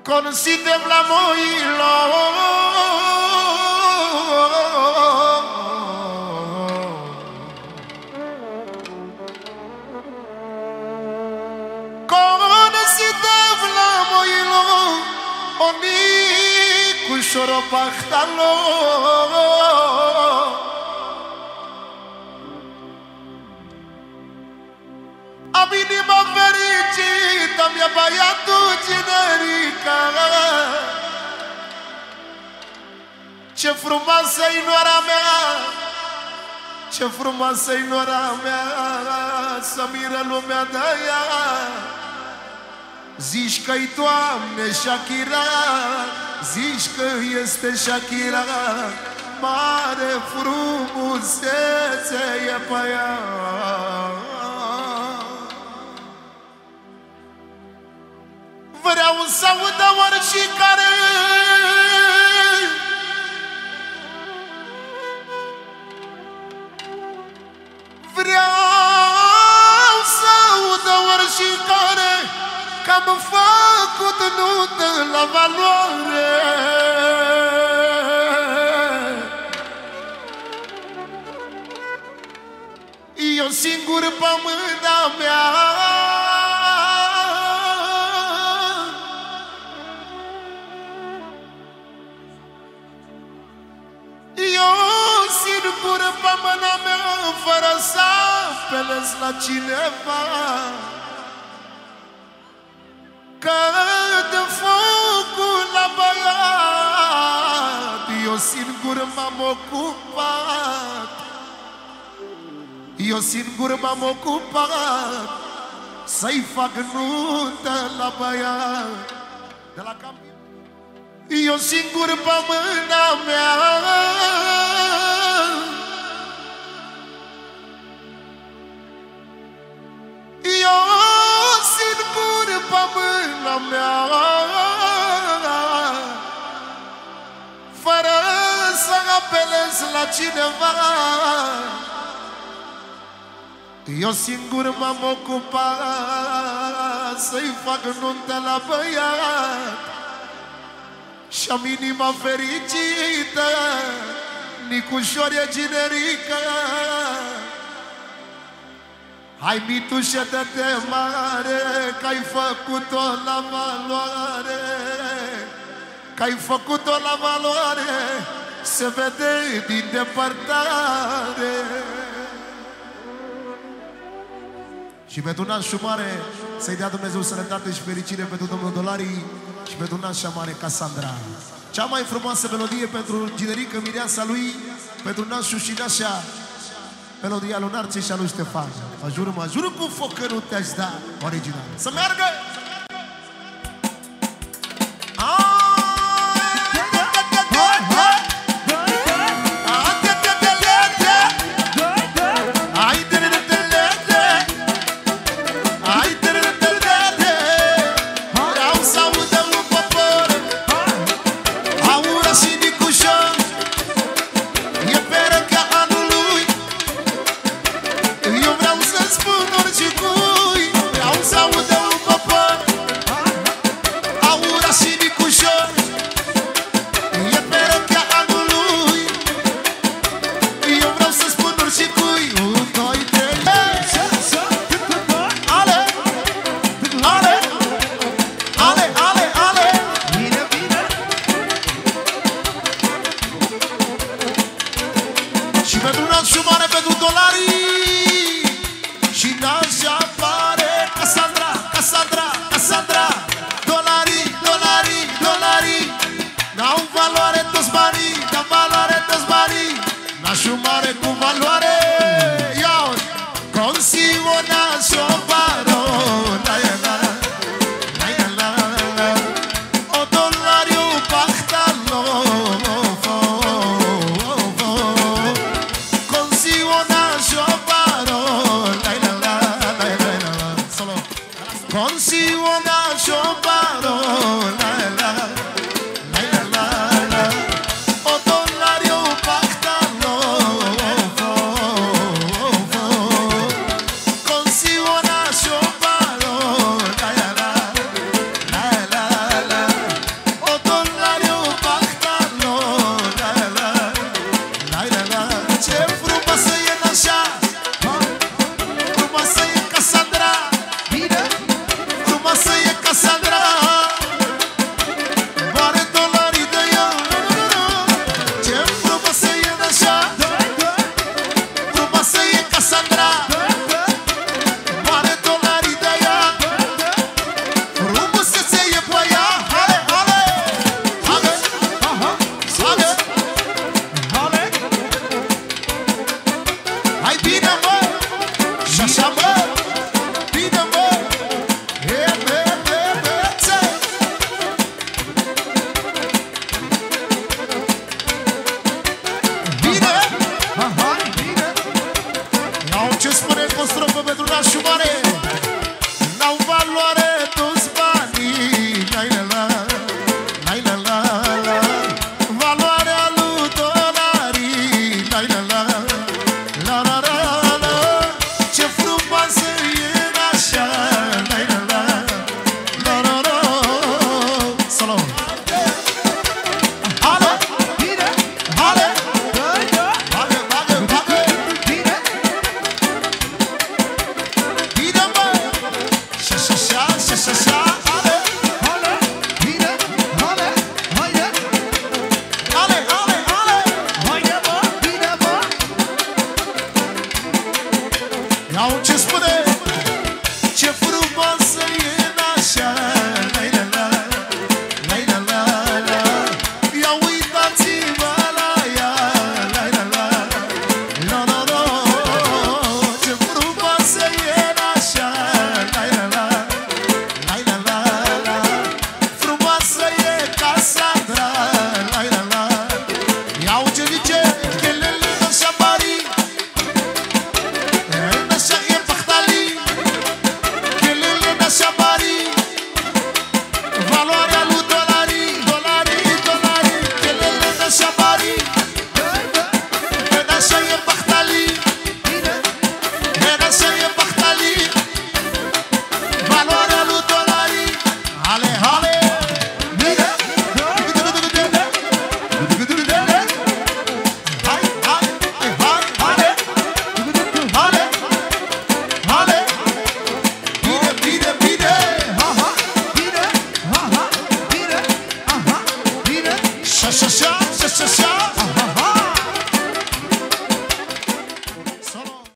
Considem la moilo Considem la moilo Oni cu șoropahtalo Am inima fericită, mi-a băiatul generica. Ce frumoasă-i nora mea, ce frumoasă-i nora mea, să miră lumea de ea. Zici că-i Doamne Shakira, zici că este Shakira, mare frumusețe e pe ea. Vreau să audă oricare Vreau să audă oricare Că-am făcut nuntă la valoare Eu singur pe mâna mea pe mâna mea, fără să apelez la cineva Că de focul la băiat Eu singur m-am ocupat Eu singur m-am ocupat Să-i fac nuntă la băiat De la Campion Eu singur pe mâna mea mea Fără să apelez la cineva Eu singur m-am ocupat Să-i fac nuntă la băiat Și-am inima fericită Nicușor e generică Hai mitușe de mare Că-ai făcut-o la valoare Că-ai făcut-o la valoare Se vede din depărtare Și pentru nașul mare Să-i dea Dumnezeu sănătate și fericire Pentru domnul Dolarii Și pentru nașa mare Cassandra Cea mai frumoasă melodie pentru generică mireasa lui Pentru nașul și nașa Melodia lui Narcis și a lui Ștefan Mă jur cu foc că nu te-aș da original Să meargă!